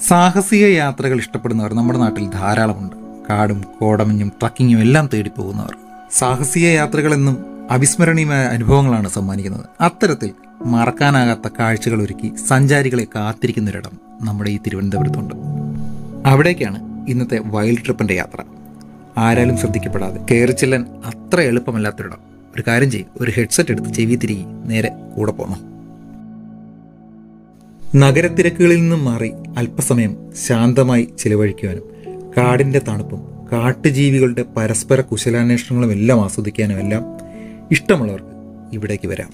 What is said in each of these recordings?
സാഹസിക യാത്രകൾ ഇഷ്ടപ്പെടുന്നവർ നമ്മുടെ നാട്ടിൽ ധാരാളമുണ്ട്. കാടും കോടമഞ്ഞും ട്രക്കിങ്ങും എല്ലാം തേടി പോകുന്നവർ. സാഹസിക യാത്രകളെന്നും അവിസ്മരണീയമായ അനുഭവങ്ങളാണ് സമ്മാനിക്കുന്നത്. അത്തരത്തിൽ മറക്കാനാകാത്ത കാഴ്ചകൾ ഒരുക്കി സഞ്ചാരികളെ കാത്തിരിക്കുന്നൊരിടം നമ്മുടെ ഈ തിരുവനന്തപുരത്തുണ്ട്. അവിടേക്കാണ് ഇന്നത്തെ വൈൽഡ് ട്രിപ്പിൻ്റെ യാത്ര. ആരാലും ശ്രദ്ധിക്കപ്പെടാതെ കയറിച്ചെല്ലാൻ അത്ര എളുപ്പമല്ലാത്തൊരിടം. ഒരു കാര്യം ചെയ്യും, ഒരു ഹെഡ്സെറ്റ് എടുത്ത് ചെവി തിരികെ നേരെ കൂടെ പോന്നു. നഗരത്തിരക്കുകളിൽ നിന്നും മാറി അല്പസമയം ശാന്തമായി ചിലവഴിക്കുവാനും കാടിൻ്റെ തണുപ്പും കാട്ടുജീവികളുടെ പരസ്പര കുശലാന്വേഷണങ്ങളും എല്ലാം ആസ്വദിക്കാനും എല്ലാം ഇഷ്ടമുള്ളവർക്ക് ഇവിടേക്ക് വരാം.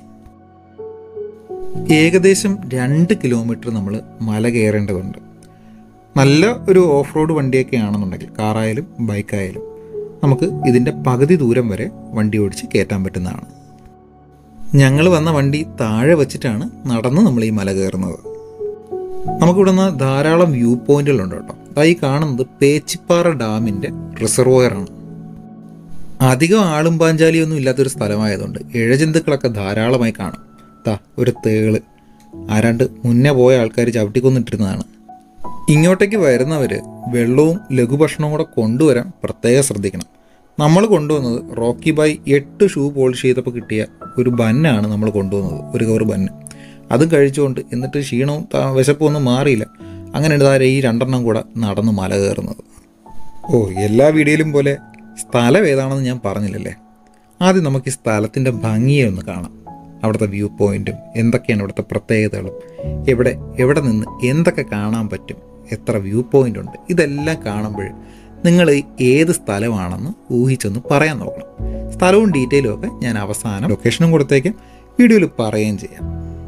ഏകദേശം 2 കിലോമീറ്റർ നമ്മൾ മല കയറേണ്ടതുണ്ട്. നല്ല ഒരു ഓഫ് റോഡ് വണ്ടിയൊക്കെ ആണെന്നുണ്ടെങ്കിൽ, കാറായാലും ബൈക്കായാലും, നമുക്ക് ഇതിൻ്റെ പകുതി ദൂരം വരെ വണ്ടി ഓടിച്ച് കയറ്റാൻ പറ്റുന്നതാണ്. ഞങ്ങൾ വന്ന വണ്ടി താഴെ വച്ചിട്ടാണ് നടന്ന് നമ്മൾ ഈ മല കയറുന്നത്. നമുക്കിവിടെ നിന്ന് ധാരാളം വ്യൂ പോയിന്റുകളുണ്ട് കേട്ടോ. ഈ കാണുന്നത് പേച്ചിപ്പാറ ഡാമിൻ്റെ റിസർവോയറാണ്. അധികം ആളും പാഞ്ചാലിയൊന്നും ഇല്ലാത്തൊരു സ്ഥലമായതുകൊണ്ട് ഇഴജന്തുക്കളൊക്കെ ധാരാളമായി കാണും. ഒരു തേള് ആരാണ്ട് മുന്നേ പോയ ആൾക്കാർ ചവിട്ടിക്കൊന്നിട്ടിരുന്നതാണ്. ഇങ്ങോട്ടേക്ക് വരുന്നവർ വെള്ളവും ലഘുഭക്ഷണവും കൂടെ കൊണ്ടുവരാൻ പ്രത്യേകം ശ്രദ്ധിക്കണം. നമ്മൾ കൊണ്ടുവന്നത് റോക്കി ബായ് 8 ഷൂ പോളിഷ് ചെയ്തപ്പോൾ കിട്ടിയ ഒരു ബന്നാണ് നമ്മൾ കൊണ്ടുവന്നത്, ഒരു കവർ ബന്ന്. അതും കഴിച്ചുകൊണ്ട് എന്നിട്ട് ക്ഷീണവും വിശപ്പൊന്നും മാറിയില്ല. അങ്ങനെ ഇതാരെ ഈ 2 കൂടെ നടന്ന് മല കയറുന്നത്. എല്ലാ വീഡിയോയിലും പോലെ സ്ഥലം ഏതാണെന്ന് ഞാൻ പറഞ്ഞില്ലല്ലേ. ആദ്യം നമുക്ക് ഈ സ്ഥലത്തിൻ്റെ ഭംഗിയെ ഒന്ന് കാണാം. അവിടുത്തെ വ്യൂ പോയിൻറ്റും എന്തൊക്കെയാണ് ഇവിടുത്തെ പ്രത്യേകതകളും, എവിടെ നിന്ന് എന്തൊക്കെ കാണാൻ പറ്റും, എത്ര വ്യൂ പോയിൻ്റ് ഉണ്ട്, ഇതെല്ലാം കാണുമ്പോൾ നിങ്ങൾ ഏത് സ്ഥലമാണെന്ന് ഊഹിച്ചൊന്ന് പറയാൻ നോക്കണം. സ്ഥലവും ഡീറ്റെയിലും ഒക്കെ ഞാൻ അവസാനം ലൊക്കേഷനും കൊടുത്തേക്കും, വീഡിയോയിൽ പറയുകയും ചെയ്യാം.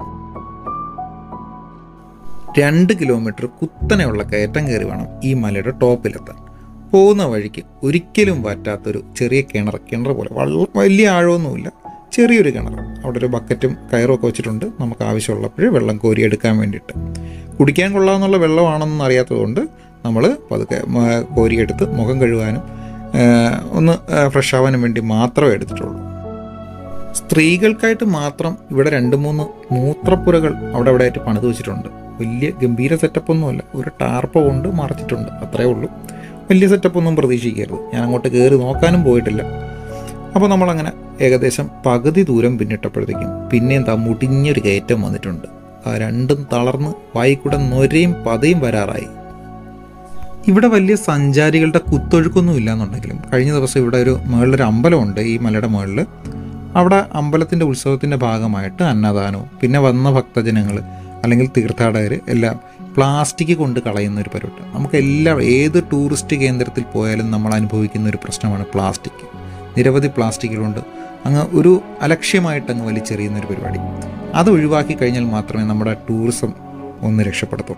2 കിലോമീറ്റർ കുത്തനെയുള്ള കയറ്റം കയറി വേണം ഈ മലയുടെ ടോപ്പിലെത്താൻ. പോകുന്ന വഴിക്ക് ഒരിക്കലും പറ്റാത്തൊരു ചെറിയ കിണർ പോലെ, വലിയ ആഴമൊന്നുമില്ല, ചെറിയൊരു കിണർ. അവിടെ ഒരു ബക്കറ്റും കയറും ഒക്കെ വെച്ചിട്ടുണ്ട്. നമുക്ക് ആവശ്യമുള്ളപ്പോൾ വെള്ളം കോരിയെടുക്കാൻ വേണ്ടിയിട്ട്. കുടിക്കാൻ കൊള്ളാമെന്നുള്ള വെള്ളമാണെന്ന് അറിയാത്തതുകൊണ്ട് നമ്മൾ പതുക്കെ കോരിയെടുത്ത് മുഖം കഴുകാനും ഒന്ന് ഫ്രഷ് ആവാനും വേണ്ടി മാത്രമേ എടുത്തിട്ടുള്ളൂ. സ്ത്രീകൾക്കായിട്ട് മാത്രം ഇവിടെ 2-3 മൂത്രപ്പുരകൾ അവിടെ ആയിട്ട് പണിത് വെച്ചിട്ടുണ്ട്. വലിയ ഗംഭീര സെറ്റപ്പൊന്നുമല്ല, ഒരു ടാർപ്പ കൊണ്ട് മറച്ചിട്ടുണ്ട്, അത്രയേ ഉള്ളൂ. വലിയ സെറ്റപ്പൊന്നും പ്രതീക്ഷിക്കരുത്. ഞാൻ അങ്ങോട്ട് കയറി നോക്കാനും പോയിട്ടില്ല. അപ്പോൾ നമ്മളങ്ങനെ ഏകദേശം പകുതി ദൂരം പിന്നിട്ടപ്പോഴത്തേക്കും പിന്നെയും മുടിഞ്ഞൊരു കയറ്റം വന്നിട്ടുണ്ട്. രണ്ടും തളർന്ന് വായിക്കൂടെ നൊരയും പതയും വരാറായി. ഇവിടെ വലിയ സഞ്ചാരികളുടെ കുത്തൊഴുക്കൊന്നും ഇല്ലയെന്നുണ്ടെങ്കിലും കഴിഞ്ഞ ദിവസം ഇവിടെ മുകളിലൊരു അമ്പലമുണ്ട് ഈ മലയുടെ മുകളിൽ. അവിടെ അമ്പലത്തിൻ്റെ ഉത്സവത്തിൻ്റെ ഭാഗമായിട്ട് അന്നദാനവും പിന്നെ വന്ന ഭക്തജനങ്ങൾ അല്ലെങ്കിൽ തീർത്ഥാടകർ എല്ലാം പ്ലാസ്റ്റിക് കൊണ്ട് കളയുന്നൊരു പരിപാടി. നമുക്കെല്ലാം ഏത് ടൂറിസ്റ്റ് കേന്ദ്രത്തിൽ പോയാലും നമ്മൾ അനുഭവിക്കുന്ന ഒരു പ്രശ്നമാണ് പ്ലാസ്റ്റിക്. നിരവധി പ്ലാസ്റ്റിക്കുകളുണ്ട്. ഒരു അലക്ഷ്യമായിട്ടങ്ങ് വലിച്ചെറിയുന്നൊരു പരിപാടി. അത് ഒഴിവാക്കി കഴിഞ്ഞാൽ മാത്രമേ നമ്മുടെ ടൂറിസം ഒന്ന് രക്ഷപ്പെടുത്തൂ.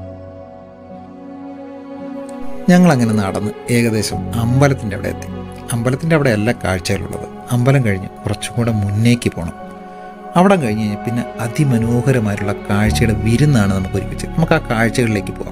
ഞങ്ങളങ്ങനെ നടന്ന് ഏകദേശം അമ്പലത്തിൻ്റെ അവിടെ എത്തി. അമ്പലത്തിൻ്റെ അവിടെ എല്ലാ കാഴ്ചകളുള്ളത്. അമ്പലം കഴിഞ്ഞ് കുറച്ചും കൂടെ മുന്നേക്ക് പോകണം. അവിടെ കഴിഞ്ഞ് കഴിഞ്ഞാൽ പിന്നെ അതിമനോഹരമായിട്ടുള്ള കാഴ്ചയുടെ വിരുന്നാണ് നമുക്ക് ഒരുമിച്ച്. നമുക്ക് ആ കാഴ്ചകളിലേക്ക് പോകാം.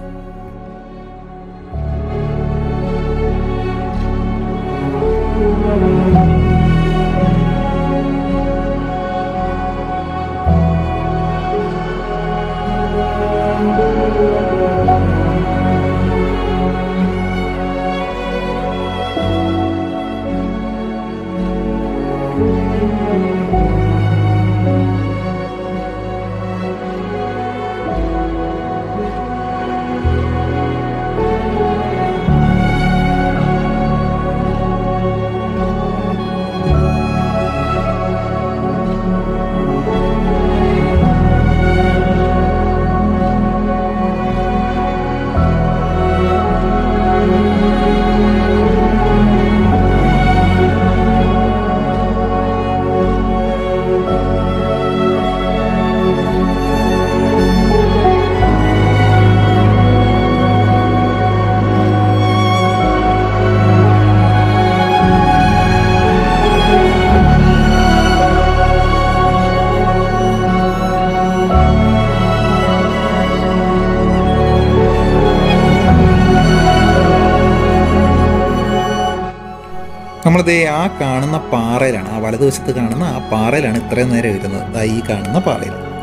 നമ്മളിത് ആ കാണുന്ന പാറയിലാണ്, ആ വലതുവശത്ത് കാണുന്ന ആ പാറയിലാണ് ഇത്രയും നേരം ഇരുന്നത്. ഈ കാണുന്ന പാറയിൽ.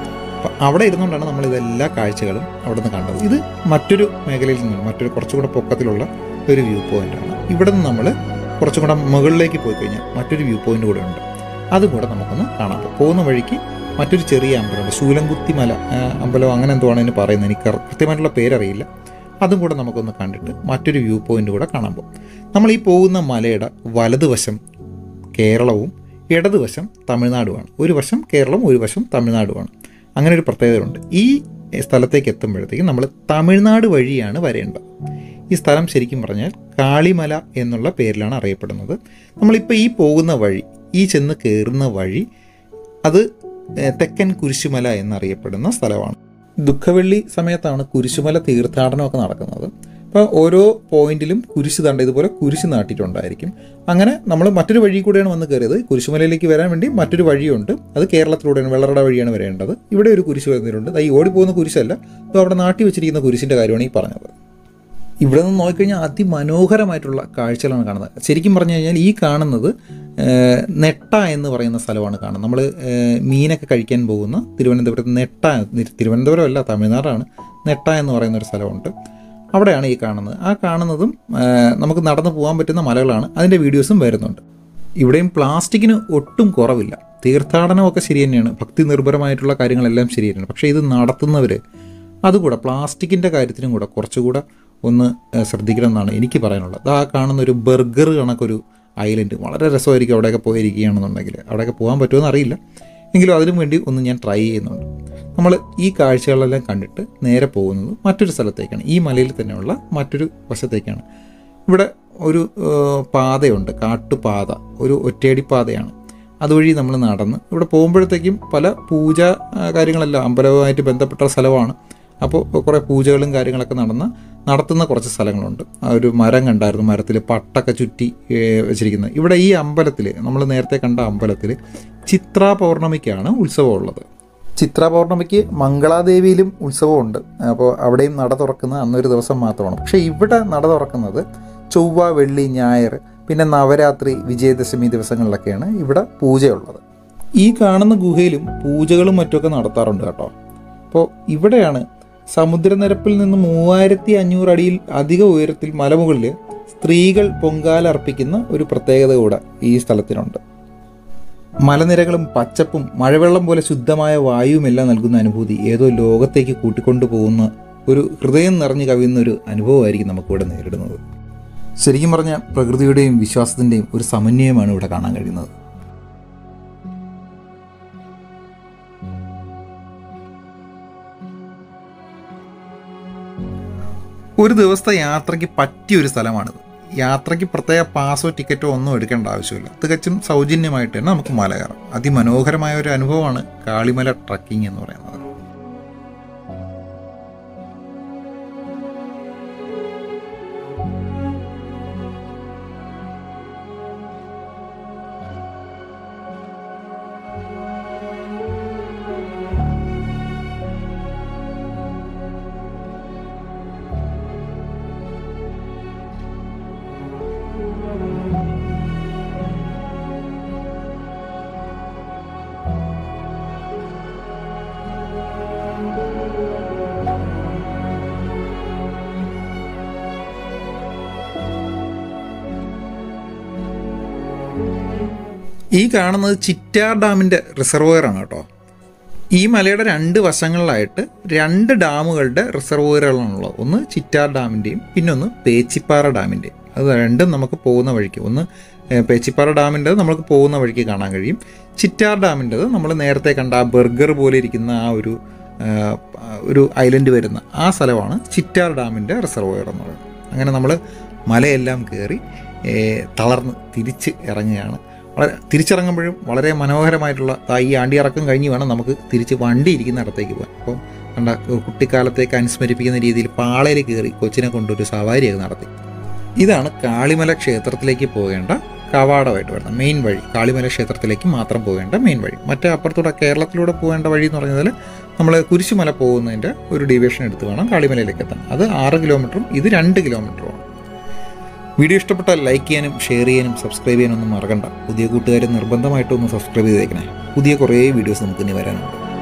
അപ്പോൾ അവിടെ ഇരുന്നുകൊണ്ടാണ് നമ്മളിതെല്ലാ കാഴ്ചകളും അവിടെ നിന്ന് കണ്ടത്. ഇത് മറ്റൊരു മേഖലയിൽ നിന്നാണ്, മറ്റൊരു കുറച്ചുകൂടെ പൊക്കത്തിലുള്ള ഒരു വ്യൂ പോയിൻ്റാണ്. ഇവിടെ നിന്ന് നമ്മൾ കുറച്ചും കൂടെ മുകളിലേക്ക് പോയി കഴിഞ്ഞാൽ മറ്റൊരു വ്യൂ പോയിൻ്റ് കൂടെ ഉണ്ട്. അതും കൂടെ നമുക്കൊന്ന് കാണാം. പോകുന്ന വഴിക്ക് മറ്റൊരു ചെറിയ അമ്പലമുണ്ട്, ശൂലംകുത്തി മല അമ്പലം അങ്ങനെ എന്തോ ആണ് ഇതിന് പറയുന്നത്, എനിക്ക് കൃത്യമായിട്ടുള്ള പേരറിയില്ല. അതും കൂടെ നമുക്കൊന്ന് കണ്ടിട്ട് മറ്റൊരു വ്യൂ പോയിൻ്റ് കൂടെ കാണാൻ പോകും. നമ്മൾ ഈ പോകുന്ന മലയുടെ വലതുവശം കേരളവും ഇടതുവശം തമിഴ്നാടുമാണ്. ഒരു വശം കേരളം, ഒരു വശം തമിഴ്നാടുമാണ്. അങ്ങനെ ഒരു പ്രത്യേകതയുണ്ട്. ഈ സ്ഥലത്തേക്ക് എത്തുമ്പോഴത്തേക്കും നമ്മൾ തമിഴ്നാട് വഴിയാണ് വരേണ്ടത്. ഈ സ്ഥലം ശരിക്കും പറഞ്ഞാൽ കാളിമല എന്നുള്ള പേരിലാണ് അറിയപ്പെടുന്നത്. നമ്മളിപ്പോൾ ഈ പോകുന്ന വഴി, ഈ ചെന്ന് കയറുന്ന വഴി, അത് തെക്കൻ കുരിശുമല എന്നറിയപ്പെടുന്ന സ്ഥലമാണ്. ദുഃഖവെള്ളി സമയത്താണ് കുരിശുമല തീർത്ഥാടനമൊക്കെ നടക്കുന്നത്. അപ്പോൾ ഓരോ പോയിന്റിലും കുരിശ് തണ്ട ഇതുപോലെ കുരിശ് നാട്ടിയിട്ടുണ്ടായിരിക്കും. അങ്ങനെ നമ്മൾ മറ്റൊരു വഴി കൂടെയാണ് വന്ന് കയറിയത്. കുരിശുമലയിലേക്ക് വരാൻ വേണ്ടി മറ്റൊരു വഴിയുണ്ട്, അത് കേരളത്തിലൂടെയാണ്, വെള്ളറട വഴിയാണ് വരേണ്ടത്. ഇവിടെ ഒരു കുരിശ് വന്നിട്ടുണ്ട്. ഈ ഓടിപ്പോകുന്ന കുരിശല്ല, അപ്പോൾ അവിടെ നാട്ടി വെച്ചിരിക്കുന്ന കുരിശിൻ്റെ കാര്യമാണ് ഈ പറഞ്ഞത്. ഇവിടെ നിന്ന് നോക്കിക്കഴിഞ്ഞാൽ അതിമനോഹരമായിട്ടുള്ള കാഴ്ചകളാണ് കാണുന്നത്. ശരിക്കും പറഞ്ഞു കഴിഞ്ഞാൽ ഈ കാണുന്നത് നെട്ട എന്ന് പറയുന്ന സ്ഥലമാണ് കാണുന്നത്. നമ്മൾ മീനൊക്കെ കഴിക്കാൻ പോകുന്ന തിരുവനന്തപുരത്ത് നെട്ട, തിരുവനന്തപുരം അല്ല തമിഴ്നാടാണ്, നെട്ട എന്ന് പറയുന്ന ഒരു സ്ഥലമുണ്ട്. അവിടെയാണ് ഈ കാണുന്നത്. ആ കാണുന്നതും നമുക്ക് നടന്നു പോകാൻ പറ്റുന്ന മലകളാണ്. അതിൻ്റെ വീഡിയോസും വരുന്നുണ്ട്. ഇവിടെയും പ്ലാസ്റ്റിക്കിന് ഒട്ടും കുറവില്ല. തീർത്ഥാടനമൊക്കെ ശരി തന്നെയാണ്, ഭക്തി നിർഭരമായിട്ടുള്ള കാര്യങ്ങളെല്ലാം ശരി തന്നെയാണ്. പക്ഷേ ഇത് നടത്തുന്നവർ അതുകൂടെ പ്ലാസ്റ്റിക്കിൻ്റെ കാര്യത്തിനും കൂടെ കുറച്ചുകൂടെ ഒന്ന് ശ്രദ്ധിക്കണം എന്നാണ് എനിക്ക് പറയാനുള്ളത്. ആ കാണുന്ന ഒരു ബർഗർ കണക്കൊരു ഐലൻഡ്, വളരെ രസമായിരിക്കും അവിടെയൊക്കെ പോയിരിക്കുകയാണെന്നുണ്ടെങ്കിൽ. അവിടെയൊക്കെ പോകാൻ പറ്റുമെന്ന് അറിയില്ല, എങ്കിലും അതിനു വേണ്ടി ഒന്ന് ഞാൻ ട്രൈ ചെയ്യുന്നുണ്ട്. നമ്മൾ ഈ കാഴ്ചകളെല്ലാം കണ്ടിട്ട് നേരെ പോകുന്നത് മറ്റൊരു സ്ഥലത്തേക്കാണ്. ഈ മലയിൽ തന്നെയുള്ള മറ്റൊരു വശത്തേക്കാണ്. ഇവിടെ ഒരു പാതയുണ്ട്, കാട്ടുപാത, ഒരു ഒറ്റയടി പാതയാണ്. അതുവഴി നമ്മൾ നടന്ന് ഇവിടെ പോകുമ്പോഴത്തേക്കും പല പൂജ കാര്യങ്ങളെല്ലാം അമ്പലവുമായിട്ട് ബന്ധപ്പെട്ട സ്ഥലമാണ്. അപ്പോൾ കുറേ പൂജകളും കാര്യങ്ങളൊക്കെ നടത്തുന്ന കുറച്ച് സ്ഥലങ്ങളുണ്ട്. ആ ഒരു മരം കണ്ടായിരുന്നു, മരത്തിൽ പട്ടൊക്കെ ചുറ്റി വെച്ചിരിക്കുന്നത്. ഇവിടെ ഈ അമ്പലത്തിൽ, നമ്മൾ നേരത്തെ കണ്ട അമ്പലത്തിൽ ചിത്രാ പൗർണമിക്കാണ് ഉത്സവം ഉള്ളത്. ചിത്രാ പൗർണമിക്ക് മംഗളാദേവിയിലും ഉത്സവമുണ്ട്. അപ്പോൾ അവിടെയും നട തുറക്കുന്നത് അന്നൊരു ദിവസം മാത്രമാണ്. പക്ഷേ ഇവിടെ നട തുറക്കുന്നത് ചൊവ്വ, വെള്ളി, ഞായർ, പിന്നെ നവരാത്രി, വിജയദശമി ദിവസങ്ങളിലൊക്കെയാണ് ഇവിടെ പൂജയുള്ളത്. ഈ കാണുന്ന ഗുഹയിലും പൂജകളും മറ്റുമൊക്കെ നടത്താറുണ്ട് കേട്ടോ. അപ്പോൾ ഇവിടെയാണ് സമുദ്രനിരപ്പിൽ നിന്ന് 3500 അടിയിൽ അധിക ഉയരത്തിൽ മലമുകളിൽ സ്ത്രീകൾ പൊങ്കാല അർപ്പിക്കുന്ന ഒരു പ്രത്യേകത കൂടെ ഈ സ്ഥലത്തിനുണ്ട്. മലനിരകളും പച്ചപ്പും മഴവെള്ളം പോലെ ശുദ്ധമായ വായുവുമെല്ലാം നൽകുന്ന അനുഭൂതി ഏതോ ലോകത്തേക്ക് കൂട്ടിക്കൊണ്ടു പോകുന്ന ഒരു ഹൃദയം നിറഞ്ഞു കവിയുന്ന ഒരു അനുഭവമായിരിക്കും നമുക്കിവിടെ നേരിടുന്നത്. ശരിക്കും പറഞ്ഞാൽ പ്രകൃതിയുടെയും വിശ്വാസത്തിൻ്റെയും ഒരു സമന്വയമാണ് ഇവിടെ കാണാൻ കഴിയുന്നത്. ഒരു ദിവസത്തെ യാത്രയ്ക്ക് പറ്റിയൊരു സ്ഥലമാണിത്. യാത്രയ്ക്ക് പ്രത്യേക പാസോ ടിക്കറ്റോ ഒന്നും എടുക്കേണ്ട ആവശ്യമില്ല. തികച്ചും സൗജന്യമായിട്ട് തന്നെ നമുക്ക് മല കയറാം. അതിമനോഹരമായ ഒരു അനുഭവമാണ് കാളിമല ട്രക്കിംഗ് എന്ന് പറയുന്നത്. ഈ കാണുന്നത് ചിറ്റാർ ഡാമിൻ്റെ റിസർവോയറാണ് കേട്ടോ. ഈ മലയുടെ 2 വശങ്ങളിലായിട്ട് 2 ഡാമുകളുടെ റിസർവോയറുകളാണുള്ളത്. ഒന്ന് ചിറ്റാർ ഡാമിൻ്റെയും പിന്നെ ഒന്ന് പേച്ചിപ്പാറ ഡാമിൻ്റെയും. അത് രണ്ടും നമുക്ക് പോകുന്ന വഴിക്ക്, ഒന്ന് പേച്ചിപ്പാറ ഡാമിൻ്റെത് നമുക്ക് പോകുന്ന വഴിക്ക് കാണാൻ കഴിയും. ചിറ്റാർ ഡാമിൻ്റെത് നമ്മൾ നേരത്തെ കണ്ട ആ ബർഗർ പോലെ ഇരിക്കുന്ന ആ ഒരു ഐലൻഡ് വരുന്ന ആ സ്ഥലമാണ് ചിറ്റാർ ഡാമിൻ്റെ റിസർവോയർ എന്ന് പറയുന്നത്. അങ്ങനെ നമ്മൾ മലയെല്ലാം കയറി തളർന്ന് തിരിച്ച് ഇറങ്ങുകയാണ്. തിരിച്ചിറങ്ങുമ്പോഴും വളരെ മനോഹരമായിട്ടുള്ള ഈ ആണ്ടിയിറക്കം കഴിഞ്ഞ് വേണം നമുക്ക് തിരിച്ച് വണ്ടി ഇരിക്കുന്ന ഇടത്തേക്ക് പോകാൻ. അപ്പോൾ കണ്ട കുട്ടിക്കാലത്തേക്ക് അനുസ്മരിപ്പിക്കുന്ന രീതിയിൽ പാളയിൽ കയറി കൊച്ചിനെ കൊണ്ടൊരു സവാരിയൊക്കെ നടത്തി. ഇതാണ് കാളിമല ക്ഷേത്രത്തിലേക്ക് പോകേണ്ട കവാടമായിട്ട് വരുന്നത് മെയിൻ വഴി. കാളിമല ക്ഷേത്രത്തിലേക്ക് മാത്രം പോകേണ്ട മെയിൻ വഴി. മറ്റേ അപ്പുറത്തൂടെ കേരളത്തിലൂടെ പോകേണ്ട വഴി എന്ന് പറഞ്ഞാൽ നമ്മൾ കുരിശുമല പോകുന്നതിൻ്റെ ഒരു ഡിവിഷൻ എടുത്ത് വേണം കാളിമലയിലേക്ക് എത്താൻ. അത് 6 കിലോമീറ്ററും ഇത് 2 കിലോമീറ്ററുമാണ്. വീഡിയോ ഇഷ്ടപ്പെട്ടാൽ ലൈക്ക് ചെയ്യാനും ഷെയർ ചെയ്യാനും സബ്സ്ക്രൈബ് ചെയ്യാനൊന്നും മറക്കണ്ട. പുതിയ കൂട്ടുകാരെ നിർബന്ധമായിട്ടൊന്ന് സബ്സ്ക്രൈബ് ചെയ്തേക്കണേ. പുതിയ കുറേ വീഡിയോസ് നമുക്ക് ഇനി വരാനുണ്ട്.